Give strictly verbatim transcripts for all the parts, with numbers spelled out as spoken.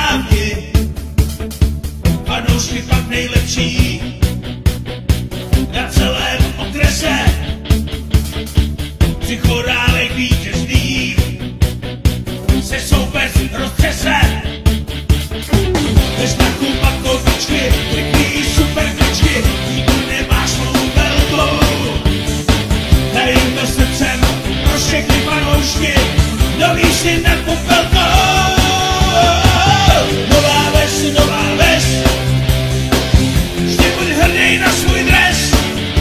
správně, fanoušky pak nejlepší na celém okrese, při chorálech vítězných se soupeř roztřese. Ve znaku Makovičky klikný super kličky, nikdo nemá svou velkou. Dají to srdcem pro všechny fanoušky, nový si nad popelkou. Nová ves, nová ves, vždy buď hrdý na svůj dres.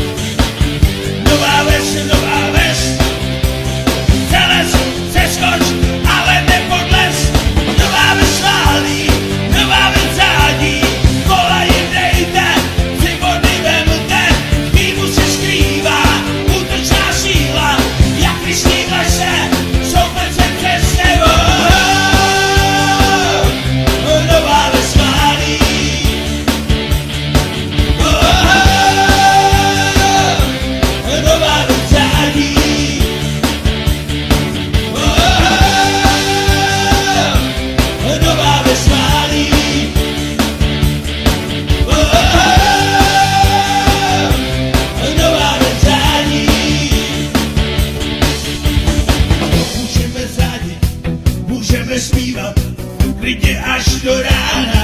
Nová ves, nová ves, přelez, přeskoč, ale nepodlez. Nová ves válí, nová ves zádí, kola jim dejte, tři body vemte, v týmu se skrývá útočná síla, jak když sníhlaš se, soupeř se přes nebo. Nová ves válí, nová ves zádí, nová ves válí, nová ves zádí. Můžeme zádit, můžeme zpívat, klidně až do rána.